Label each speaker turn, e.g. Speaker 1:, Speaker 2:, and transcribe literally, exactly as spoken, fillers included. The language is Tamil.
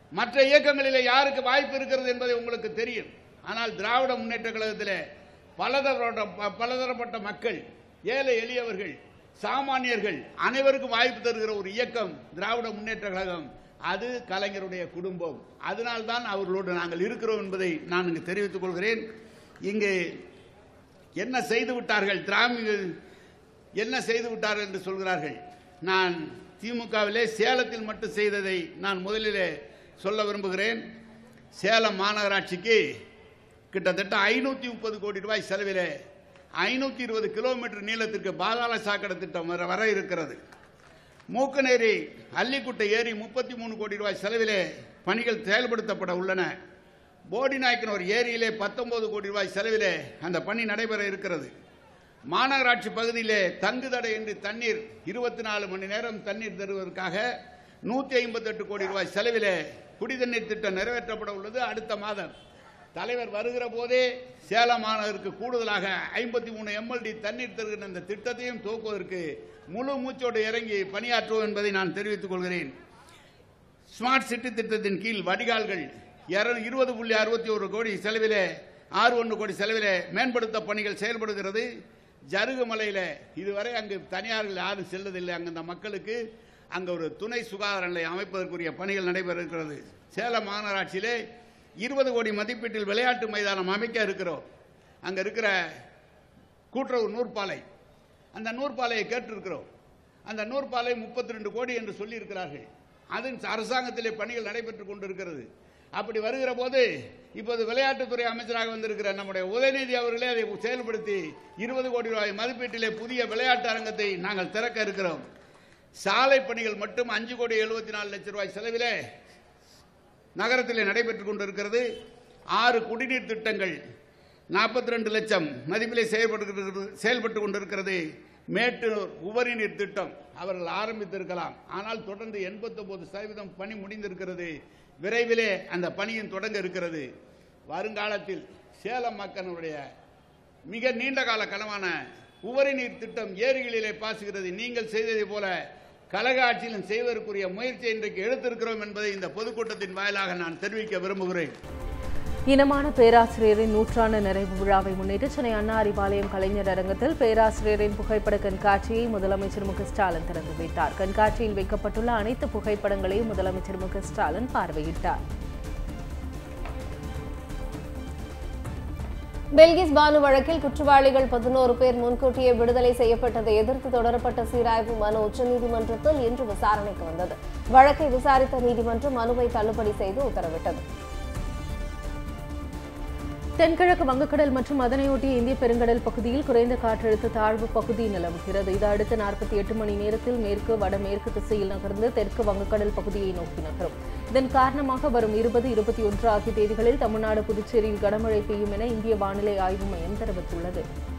Speaker 1: மற்ற இயக்கங்களிலே யாருக்கு வாய்ப்பு இருக்கிறது என்பதை உங்களுக்கு தெரியும். ஆனால் திராவிட முன்னேற்ற கழகத்தில் பலதரப்பட்ட பலதரப்பட்ட மக்கள், ஏழை எளியவர்கள், சாமானியர்கள் அனைவருக்கும் வாய்ப்பு தருகிற ஒரு இயக்கம் திராவிட முன்னேற்ற கழகம். அது கலைஞருடைய குடும்பம். அதனால்தான் அவர்களோடு நாங்கள் இருக்கிறோம் என்பதை நான் இங்கு தெரிவித்துக் கொள்கிறேன். இங்கு என்ன செய்து விட்டார்கள், திராவிட என்ன செய்து விட்டார்கள் என்று சொல்கிறார்கள். நான் திமுகவிலே சேலத்தில் மட்டும் செய்ததை நான் முதலிலே சொல்ல விரும்புகிறேன். சேலம் மாநகராட்சிக்கு கிட்டத்தட்ட ஐநூற்றி முப்பது கோடி ரூபாய் செலவில் ஐநூற்றி இருபது கிலோமீட்டர் நீளத்திற்கு பாதாள சாக்கடை திட்டம் வர வர இருக்கிறது. மூக்கநேரி அல்லிக்குட்டை ஏரி முப்பத்தி மூணு கோடி ரூபாய் செலவிலே பணிகள் செயல்படுத்தப்பட உள்ளன. போடிநாயக்கனூர் ஏரியிலே பத்தொன்பது கோடி ரூபாய் செலவிலே அந்த பணி நடைபெற இருக்கிறது. மாநகராட்சி பகுதியிலே தங்கு தடையின்றி தண்ணீர் இருபத்தி நாலு மணி நேரம் தண்ணீர் தருவதற்காக நூற்றி ஐம்பத்தி எட்டு கோடி ரூபாய் செலவிலே குடிதண்ணீர் திட்டம் நிறைவேற்றப்பட உள்ளது. அடுத்த மாதம் தலைவர் வருகிற போதே சேலம் மாநகருக்கு கூடுதலாக ஐம்பத்தி மூணு எம்எல்டி தண்ணீர் தருகிற இந்த திட்டத்தையும் துவக்குவதற்கு முழு மூச்சோடு இறங்கி பணியாற்றுவோம் என்பதை நான் தெரிவித்துக் கொள்கிறேன். ஸ்மார்ட் சிட்டி திட்டத்தின் கீழ் வடிகால்கள் இருபது புள்ளி அறுபத்தி ஒரு கோடி செலவிலே ஆறு ஒன்று கோடி செலவிலே மேம்படுத்த பணிகள் செயல்படுகிறது. ஜருகுமலையில் இதுவரை அங்கு தனியார்கள் யாரும் செல்வதில்லை. அங்கு அந்த மக்களுக்கு அங்கு ஒரு துணை சுகாதார நிலையம் அமைப்பதற்குரிய பணிகள் நடைபெற இருக்கிறது. சேலம் மாநகராட்சியிலே இருபது கோடி மதிப்பீட்டில் விளையாட்டு மைதானம் அமைக்க இருக்கிறோம். அங்கே இருக்கிற கூட்டுறவு நூற்பாலை, அந்த நூற்பாலையை கேட்டிருக்கிறோம். அந்த நூற்பாலை முப்பத்தி ரெண்டு கோடி என்று சொல்லி இருக்கிறார்கள். அதன் அரசாங்கத்திலே பணிகள் நடைபெற்றுக் கொண்டிருக்கிறது. அப்படி வருகிற போது இப்போது விளையாட்டுத்துறை அமைச்சராக வந்திருக்கிற நம்முடைய உதயநிதி அவர்களே அதை செயல்படுத்தி இருபது கோடி ரூபாய் மதிப்பீட்டிலே புதிய விளையாட்டு அரங்கத்தை நாங்கள் திறக்க இருக்கிறோம். சாலை பணிகள் மட்டும் அஞ்சு கோடி எழுபத்தி நாலு லட்சம் ரூபாய் செலவிலே நகரத்திலே நடைபெற்றுக் கொண்டிருக்கிறது. ஆறு குடிநீர் திட்டங்கள் நாற்பத்தி ரெண்டு லட்சம் மதிப்பிலே செயல்பட்டு செயல்பட்டு கொண்டிருக்கிறது. மேட்டூர் உபரி நீர் திட்டம் அவர்கள் ஆரம்பித்திருக்கலாம். ஆனால் தொடர்ந்து எண்பத்தி ஒன்பது சதவீதம் பணி முடிந்திருக்கிறது. விரைவிலே அந்த பணியும் தொடங்க இருக்கிறது. வருங்காலத்தில் சேலம் மக்களுடைய மிக நீண்ட கால கனவான உபரி நீர் திட்டம் ஏரிகளிலே பாசுகிறது. நீங்கள் செய்ததை போல கழக ஆட்சியிலும் செய்வதற்குரிய முயற்சியை இன்றைக்கு எடுத்திருக்கிறோம் என்பதை இந்த பொதுக்கூட்டத்தின் வாயிலாக நான் தெரிவிக்க விரும்புகிறேன்.
Speaker 2: இனமான பேராசிரியரின் நூற்றாண்டு நிறைவு விழாவை முன்னிட்டு சென்னை அண்ணா அறிவாலயம் கலைஞர் அரங்கத்தில் பேராசிரியரின் புகைப்பட கண்காட்சியை முதலமைச்சர் மு க ஸ்டாலின் திறந்து வைத்தார். கண்காட்சியில் வைக்கப்பட்டுள்ள அனைத்து புகைப்படங்களையும் முதலமைச்சர் மு க ஸ்டாலின் பார்வையிட்டார்.
Speaker 3: பெல்கிஸ் பானு வழக்கில் குற்றவாளிகள் பதினோரு பேர் முன்கூட்டியே விடுதலை செய்யப்பட்டதை எதிர்த்து தொடரப்பட்ட சீராய்வு மனு உச்சநீதிமன்றத்தில் இன்று விசாரணைக்கு வந்தது. வழக்கை விசாரித்த நீதிமன்றம் மனுவை தள்ளுபடி செய்து உத்தரவிட்டது.
Speaker 2: தென்கிழக்கு வங்கக்கடல் மற்றும் அதனையொட்டிய இந்திய பெருங்கடல் பகுதியில் குறைந்த காற்றழுத்த தாழ்வு பகுதி நிலவுகிறது. இது அடுத்த நாற்பத்தி எட்டு மணி நேரத்தில் மேற்கு வடமேற்கு திசையில் நகர்ந்து தெற்கு வங்கக்கடல் பகுதியை நோக்கி நகரும். இதன் காரணமாக வரும் இருபது இருபத்தி ஒன்று ஆகிய தேதிகளில் தமிழ்நாடு புதுச்சேரியில் கனமழை பெய்யும் என இந்திய வானிலை ஆய்வு மையம் தெரிவித்துள்ளது.